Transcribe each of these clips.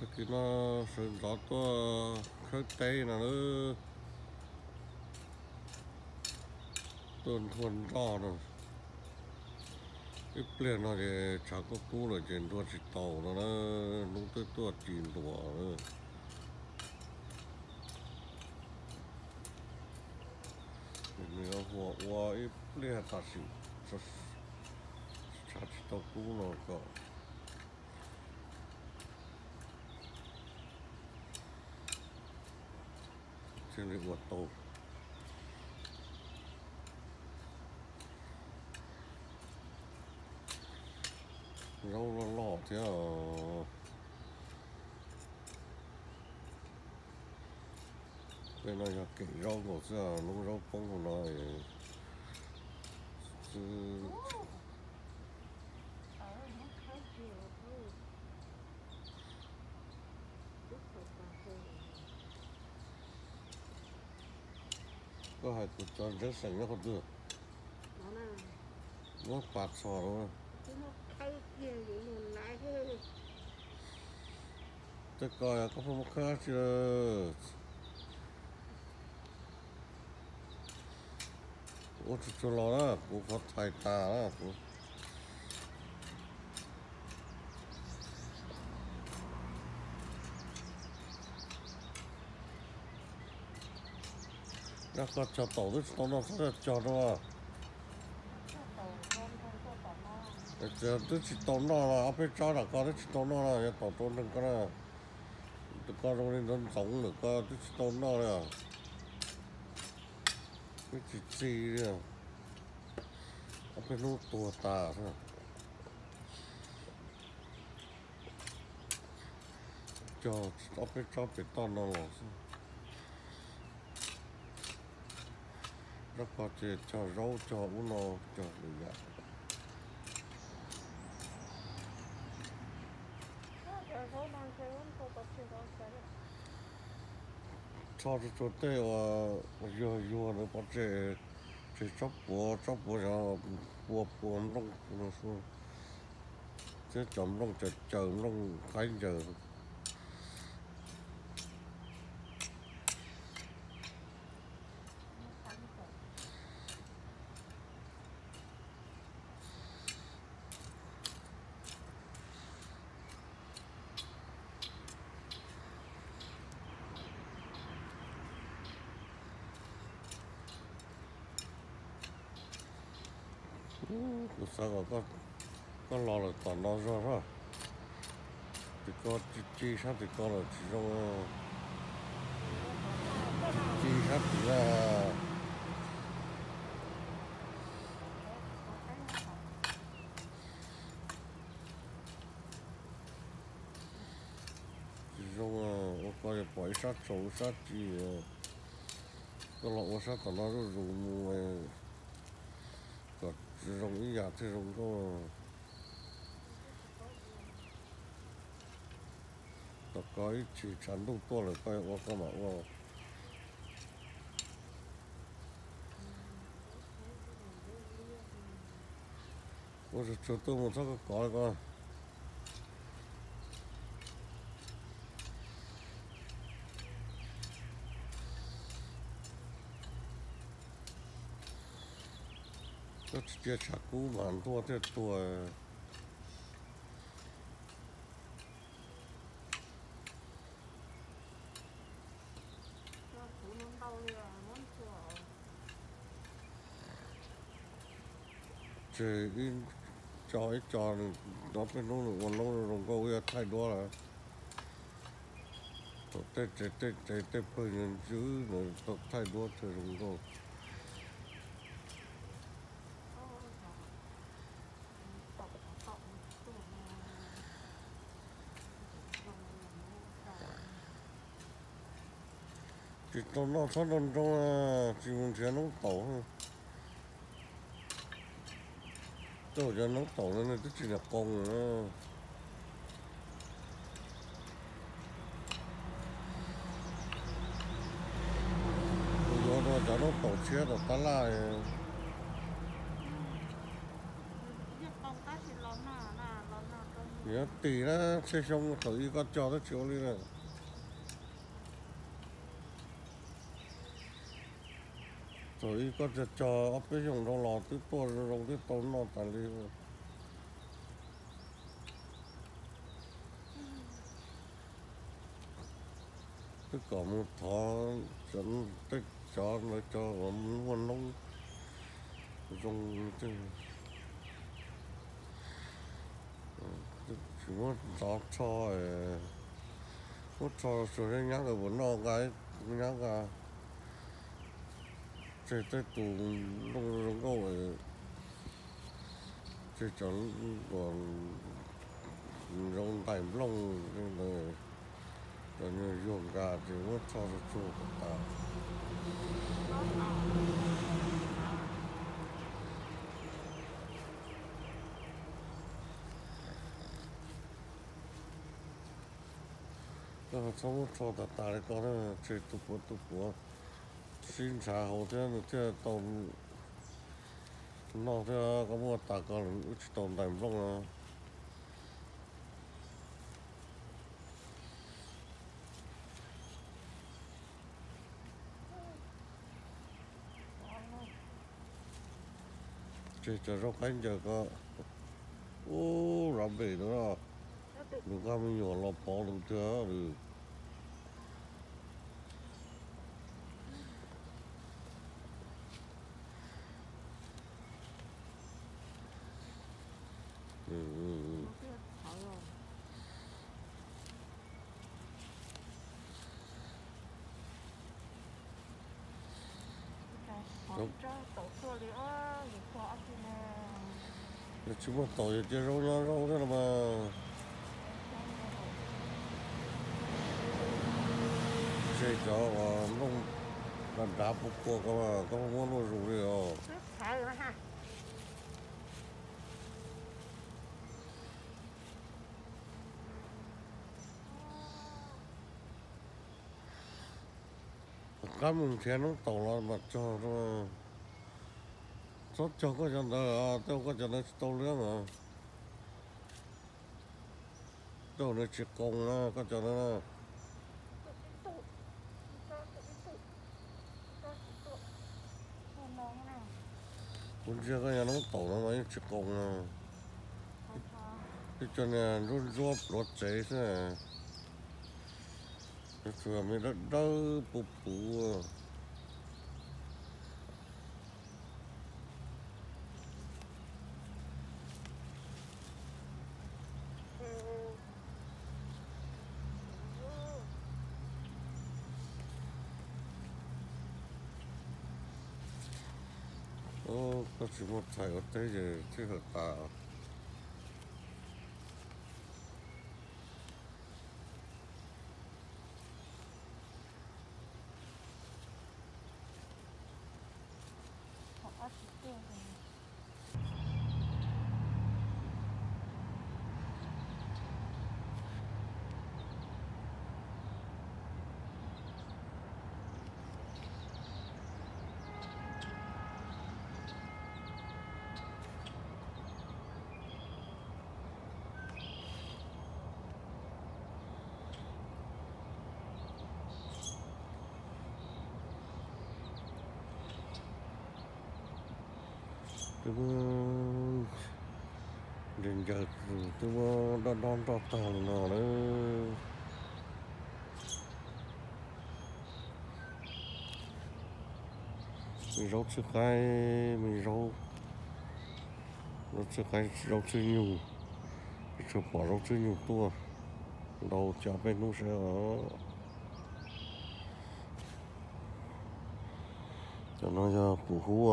cái nó sự rõ to khơi tây là nó tuần thuần rõ rồi cái plea nó thì chả có cú là trên tua chỉ tàu nó lúc tới tua chìm đùa nữa mình nó hoa hoa cái plea ta chỉ chả chỉ tàu cú nó có trên cái hoa tàu rau nó lọ thế à cái này là cái rau của sao nó rau bông của nó chứ có hai cục cho rất sành nó không được nó bạc sò rồi tôi coi có một khác chưa ủa cho nó đó cũng có thay ta đó cũng nó có cho tổ tức nó sẽ cho nó giờ tức chỉ tổ nó là ở bên trong là có tức chỉ tổ nó là tổ tổ đừng có là đừng có trong nên nó sống được có tức chỉ tổ nó là cái chỉ chi đấy ở bên nó tua tà thôi cho ở bên trong bên to nó là nó có thể cho rau cho uống nó cho được vậy cho tê vừa nó có thể chắp bùa cho bùa nó xuống chứ chấm nó chờ nó cái giờ sao có lo là toàn lo rồi thì có chi sát thì có là chỉ trong chi sát thì là chỉ trong coi bỏ sát sầu sát chi có lọ sát toàn nó dùng có dùng ý giả thì dùng có chỉ chắn đủ to là coi có mà ôi trời tôi một số có conก็จะชักกู้หมันตัวเท่าตัวเจออินจอnóเป็นนู่นวันนู้นลงก็วิ่งไทยด้วยละเต้เพื่อนยื้อหน่อยตกไทยด้วยเธอลงก็chỉ tao nó thoát lên trong chỉ muốn chuyện nó tổ tôi cho nó tổ nên nó chỉ là con nữa rồi nó cho nó tổ chia được ta lại nhớ tí đó xe xong tới con cho nó chiếu đi này tới conจะจอเอาไปส่งเราหล่อที่ตัวเราที่ต้นนอนตาลีที่ก่อมือท้อฉันtích cho nó cho muốn nông dùng chứ chỉ muốn gió cho hút cho rồi nhắc rồi muốn nó cái nhắc à chơi tới tù nông nông rồi chơi chọn còn rong tay lông rồi rồi như dùng gà thì muốn cho nó chua cả sống cho ta ta lại có nó chơi tụ búa xin trả hậu thế tàu nó thế có mua ta còn ít tàu đại phong à chơi chơi rau cánh giờ có ô làm bể nữa đừng có mình nhỏ lọp bỏ được chưa được chỉ muốn tỏi chơi rau thế là mà chơi cho nó làm đá bốc qua cơ mà có muốn nó rủ đi rồi cái mình thấy nó tàu là mà cho nó sốt cho có cho nó tôi có cho nó tàu nữa mà tôi nó chỉ công á có cho nó cũng chưa có nhà nó tàu nó mấy chỉ công à cái cho nên rút rút rút cháy thế cái thừa mình đỡ đỡ bù có chỉ một thầy ở đây thì chứ hợp ta đến giờ tôi đón trọt tàu nào đó mình rau chưa khai mình rau chưa khai rau chưa nhiều chưa bỏ rau chưa nhiều tua đầu cho bên nó sẽ ở cho nó cho củ hú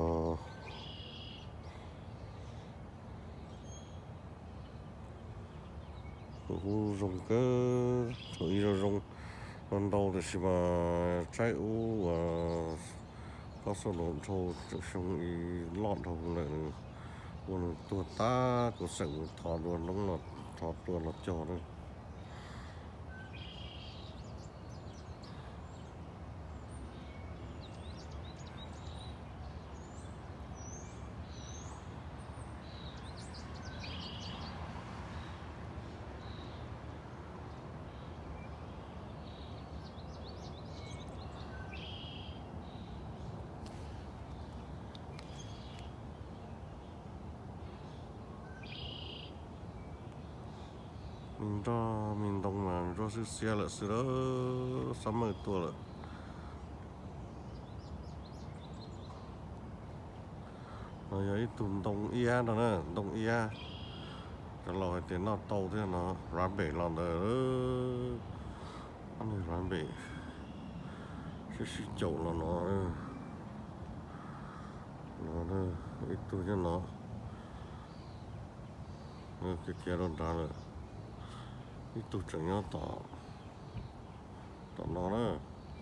củ rồng cơ thổi ra rồng ban đầu thì mà trái u có số lượng thô xong lọt thô lại còn tua ta của sừng thọ luôn nó lọt thọ tua lọt cho đấy mình đông mà cho sự xe là sự đó sắm ở tua là rồi ấy tụm đông ia đó nè đông ia cái lò tiền nó tàu thế nó rán bể lòng đó anh này rán bể sẽ chậu là nó ít tuổi cho nó cái kia nó ra rồi ít tuổi chẳng nhớ tỏ nó nữa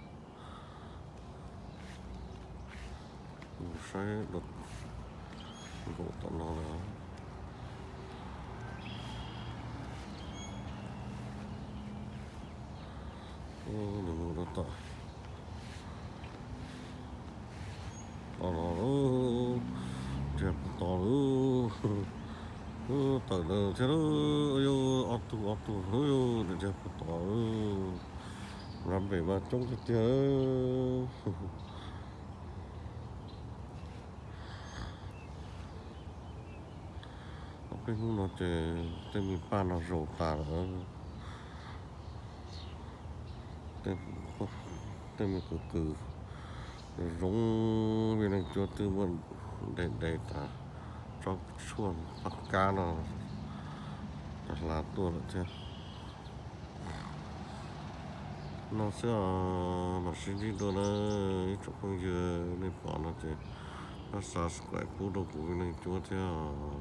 sai đột gỗ tỏ nó nữa đừng có tỏ nó đẹp tỏ nữa tỏ nó thế đó ơi ọt tụ ơi đẹp tỏ làm về mà trong cái tiếng cái nó thì mình pan nó rổ tả nữa mình cứ giống vì này cho tư vấn để ta cho chuồn bắt cá nó là tua là thế nó sẽ mà sinh đi đâu nó chỗ không giờ nên bỏ nó thì nó sao quậy cú đâu của mình chúa thế